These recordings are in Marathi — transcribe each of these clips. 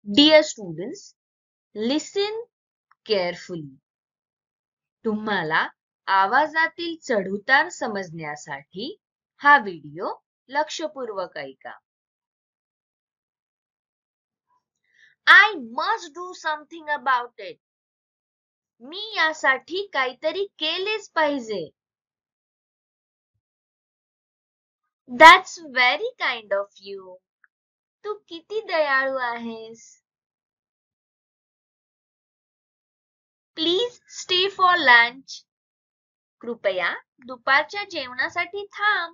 Dear students, listen carefully. तुम्हाला आवाजातील चढउतार समजण्यासाठी हा व्हिडिओ लक्षपूर्वक ऐका. I must do something about it. मी यासाठी काहीतरी केलेच पाहिजे. That's very kind of you. तू किती दयाळू आहेस. Please stay for lunch. कृपया दुपारच्या जेवणासाठी थांब.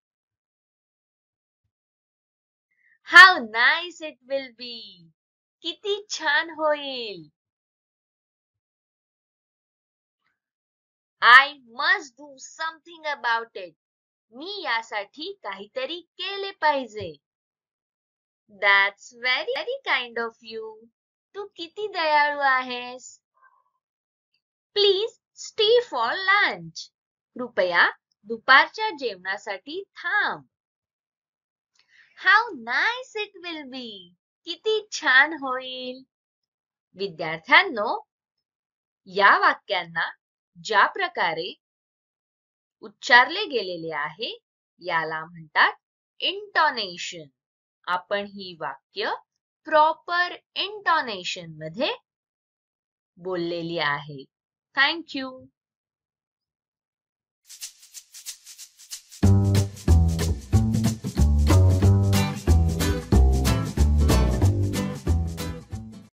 How nice it will be. किती छान होईल. I must do something about it. मी यासाठी काहीतरी केले पाहिजे. That's very kind of you. तू किती दयाळू आहेस. Please stay for lunch. कृपया दुपारच्या जेवणासाठी थांब. How nice it will be. किती छान होईल. विद्यार्थ्यांनो, या वाक्यांना ज्या प्रकारे उच्चारले गेलेले आहे याला म्हणतात इंटोनेशन. आपण ही वाक्य प्रॉपर इंटोनेशन मध्ये बोललेली आहे. Thank you.